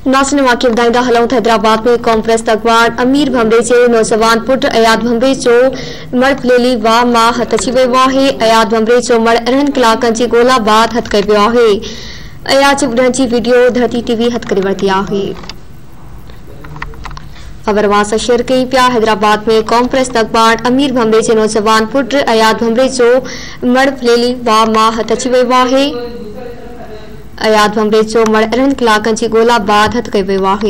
नासिन वाक़िअ ॿुधाईंदा हलूं त हैदराबाद में कांग्रेस अॻवान अमीर भंबरे जे नौजवान पुट अयाद भंबरे जो मड़ फुलेली वाह मां हथ अची वियो आहे। अयाद भंबरे जो मड़ 2 कलाकनि जी ॻोल्हा बाद हथ कयो वियो आहे। अयाद जे ॿुॾण जी वीडियो धरती टीवी हथ करे वरिती आहे। ख़बर वां शेयर कई पिया। हैदराबाद में कांग्रेस अॻवान अमीर भंबरे जे नौजवान पुट अयाद भंबरे जो मड़ फुलेली वाह मां हथ अची वियो आहे। अयाद भंबरे जो मड़ 2 कलाकनि जी ॻोल्हा बाद हथ कयो वियो आहे।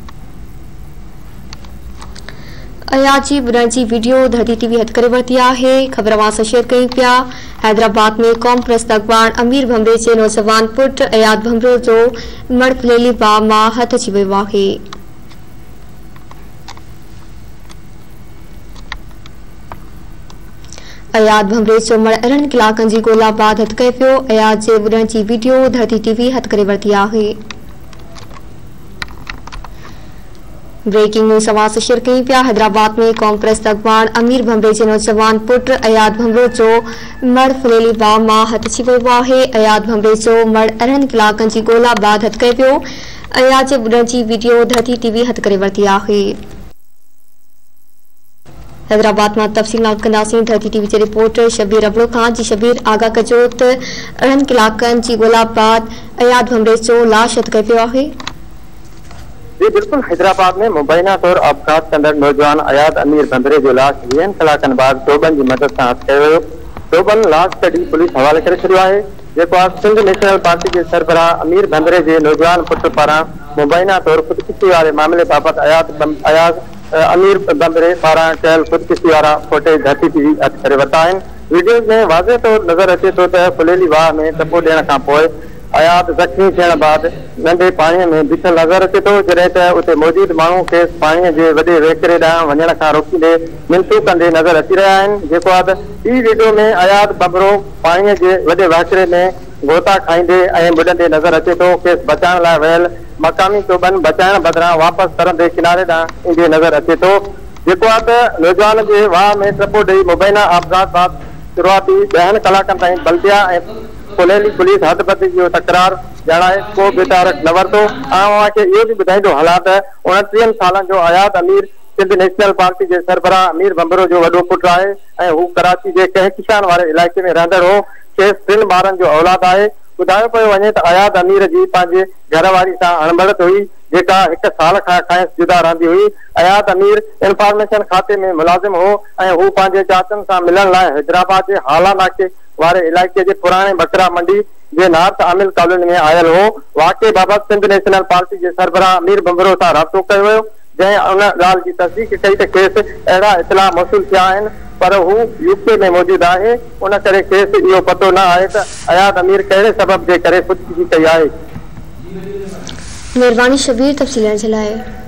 अयाद जी ॿुॾण जी वीडियो धरती टीवी हथ करे वरिती आहे। ख़बर वां शेयर कई पिया। हैदराबाद में कांग्रेस अॻवान अमीर भंबरे जे नौजवान पुट अयाद भंबरे जो मड़ फुलेली वाह मां हथ अची वियो आहे। अयाद भंबरे जो मड़ 2 कलाकनि जी ॻोल्हा बाद हथ कयो पियो। अयाद जे ॿुॾण जी वीडियो धरती टीवी हथ करे वरिती आहे। ब्रेकिंग न्यूज़ आवाज़ शेयर कई पिया। हैदराबाद में कांग्रेस अॻवान अमीर भंबरे जे नौजवान पुट अयाद भंबरे जो मड़ फुलेली वाह मां हथ अची वियो आहे। अयाद भंबरे जो मड़ 2 कलाकनि जी ॻोल्हा बाद हथ कयो पियो। अयाद जे ॿुॾण जी वीडियो धरती टीवी हथ करे वरिती आहे। हैदराबाद में तफ़सीलात कंदासीं। धरती टीवी के रिपोर्टर शबीर अबड़ो खान जी। शबीर आगाह कजो त 2 कलाकनि जी ॻोल्हा बाद अयाद भंबरे जो लाश हथ कयो पियो आहे। जी बिल्कुल, हैदराबाद में मुबैना तौर अपघात कंदड़ नौजवान अयाद अमीर भंबरे जो लाश 2 कलाकनि बाद टोबन की मदद से हथ कयो वियो। टोबन लाश कढी पुलिस हवाले करे छॾियो आहे। जेको सिंध नेशनल पार्टी के सरबराह अमीर भंबरे जे नौजवान पुट पारां मुबैना तौर ख़ुदकुशी वाले मामले बाबत अयाद अमीर भंबरे पारां कयल ख़ुदकुशी वारा फुटेज धरती टीवी हथ करे वरिता आहिनि। वीडियो में वाज़े तौर नज़र अचे थो त फुलेली वाह में टपो ॾियण खां पोइ अयाद ज़ख़्मी थियण बाद नंढे पाणीअ में बीठल नज़र अचे थो, जॾहिं त उते मौजूद माण्हू खेसि पाणीअ जे वॾे वेकिरे ॾांहुं वञण खां रोकींदे मिनतू कंदे नज़र अची रहिया आहिनि। जेको आहे ई वीडियो में अयाद भंबरो पाणीअ जे वॾे वाकिरे में गोता खाईंदे ऐं ॿुॾंदे नज़र अचे थो। खेसि बचाइण लाइ वियल मक़ामी टोबन बचाइण बदिरां वापसि तरंदे किनारे ॾांहुं ईंदे नज़र अचे थो। जेको आहे त नौजवान जे वाह में टपो ॾेई मुबैना अपघात बाद शुरूआती 2 कलाकनि ताईं बल्दिया ऐं फुलेली पुलिस हदबंदी जो तकरार ॼाणाए को बेतारक न वरितो। अवांखे इहो बि ॿुधाईंदो हलां त 29 सालनि जो अयाद अमीर सिंध नेशनल पार्टी के सरबराह अमीर भंबरो जो वॾो पुटु आहे ऐं हू कराची जे कहकशान वारे इलाइक़े में रहंदड़ हो। खेसि 3 ॿारनि जो औलाद आहे। ॿुधायो पियो वञे त अयाद अमीर जी पंहिंजे घरवारी सां अणबड़त हुई, जेका 1 साल खां खेसि जुदा रहंदी हुई। अयाद अमीर इंफॉर्मेशन खाते में मुलाज़िम हो ऐं हू पंहिंजे चाचनि सां मिलण लाइ हैदराबाद जे हाला नाके वारे इलाइक़े जे पुराणे बकरा मंडी जे नॉर्थ आमिल कॉलोनी में आयल हो। वाक़े बाबति सिंध नेशनल पार्टी के सरबराह अमीर भंबरो सां राब्तो कयो वियो, जंहिं उन ॻाल्हि जी तस्दीक कई त खेसि अहिड़ा इतला मौसूल थिया आहिनि, पर हू यूके में मौजूद आहे। उन करे खेसि इहो पतो न आहे त अयाद अमीर कहिड़े सबब जे करे ख़ुदकुशी कई आहे। महिरबानी शबीर तफ़सीलनि जे लाइ।